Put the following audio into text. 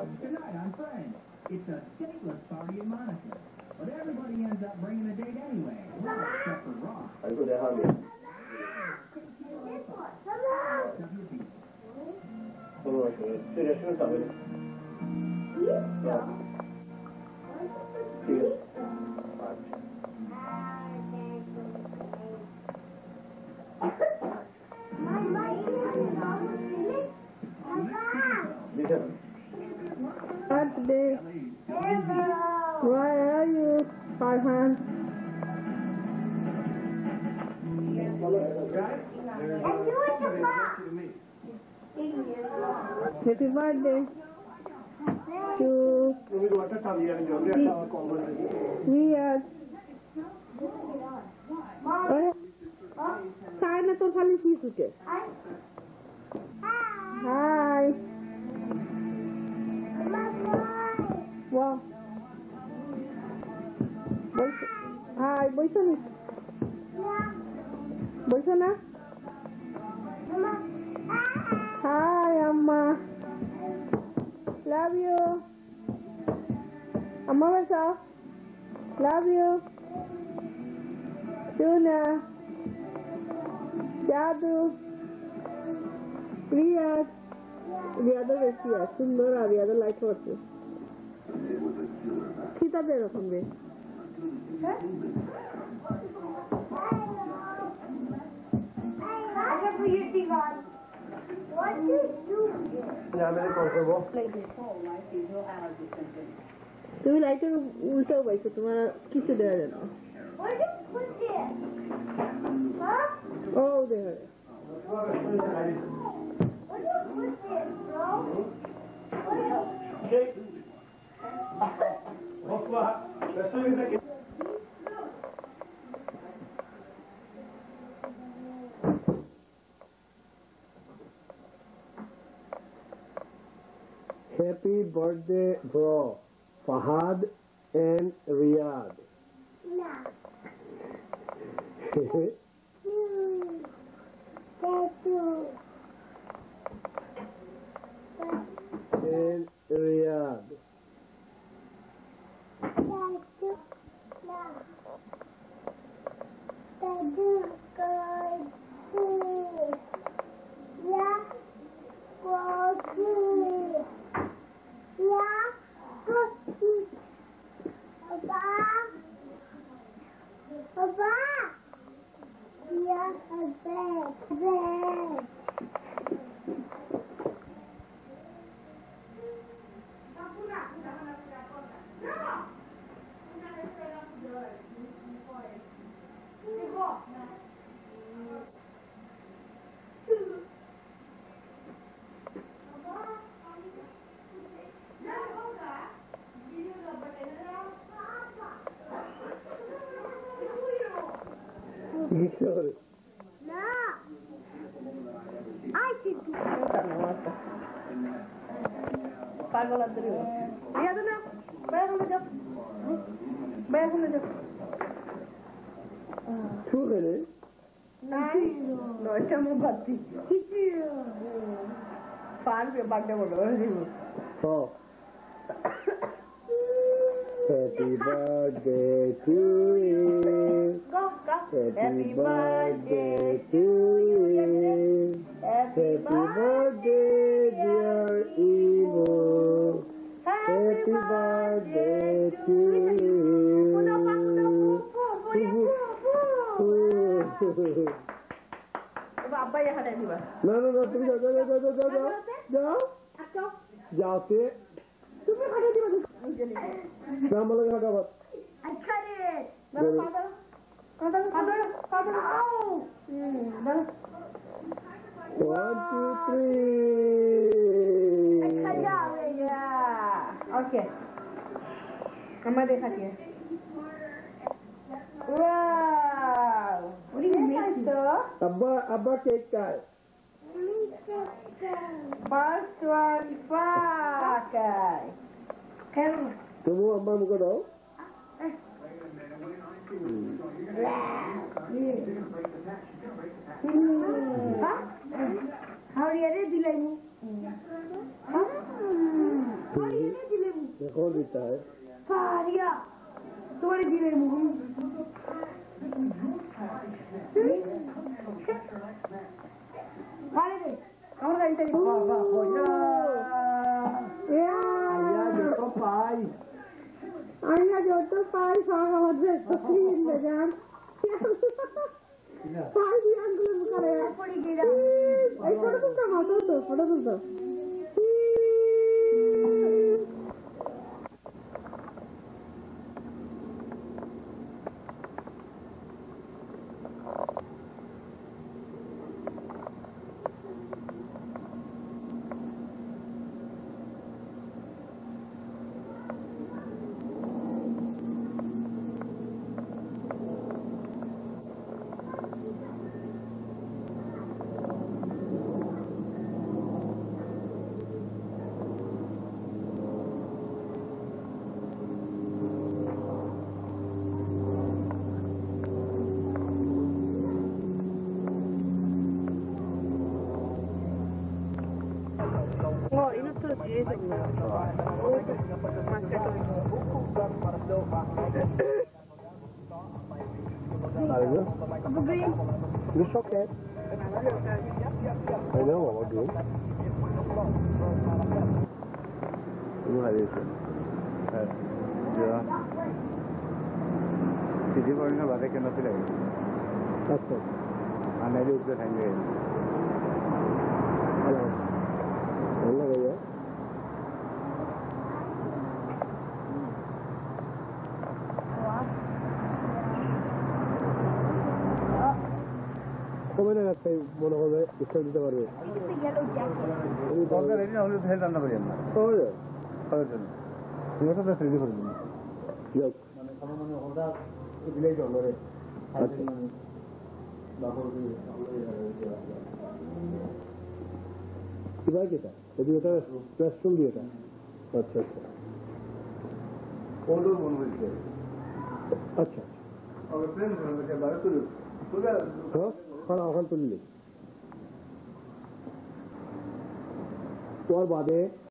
Tonight on Friends, it's a dateless party in Monaco. But everybody ends up bringing a date anyway. Well, except for Ross. 아이고 내 하면. 그거 쓰레 순서는. Birthday. Why are you, Farhan? Happy birthday to Rhea. China to Felicity. Hi. Wow. Hi, boy sana. Boy sana. Hi, Amma. Love you. Amma what's Love you. Tuna. Jadu. Rhea. The other is here. Sundara, the other like horses. Kita better from me. What do you do? Yeah, very comfortable. Do you like to ulta way so tomorrow kiss there now? Where did you put it? Huh? Oh, there. Where did you put it, bro? Happy birthday, bro. Fahad and Riyadh. And Riyadh. Sorry. No. I should do Pagal at the river. Yeah, no. Where on the job? Where on the job? 2 minutes. No, it's a mubati. Fan be back there. Oh. Happy birthday to you. Happy birthday to you. Happy birthday, dear Evo. Happy birthday to you. No, तुम जाओ Sama lagi ada apa? I cut it. Father. 1, 2, 3. I cut it. Yeah. Okay. Mama dekati hai. Wow. What do you make though? Abba cake ka hai. First one, pakai. Semua Abba muka dao. How are you ready? ये कौन देता है? Faria. तुम्हारे दिले मुँह. Faria deh. Kamu nggak bisa di. Ayah jatuh pai. Ayah jatuh pai sama wadah kecil dengan. Pai yang belum karya. Foto tuh sama tuh, foto tuh. Ini tuh dia itu. Algo? Begini. It's okay. I know what we're doing. Ini hari itu. Ya. Sidi porinya bagai kena sih lagi. अच्छा. आने जो उधर हैंगे. Hello. Hello भैया. कब ना लगता है मोनो को इसको दिखा बारे में ये तो अगर रेडी ना होले तो हेल्थ करना पड़ेगा तो और ये तो बस रेडी कर दूंगा यस माने कम माने होगा विलेज होलो रे अच्छा बाबू की कितना किया तो दिया था रेस्टरूम दिया था अच्छा अच्छा ऑर्डर बन गई अच्छा और फ्रेंड बन के बारे तो हाँ हाँ तो ले और बातें